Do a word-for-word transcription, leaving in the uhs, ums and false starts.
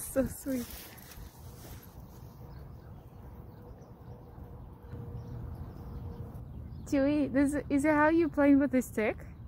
So sweet. Chewie, this is it how you playing with the stick?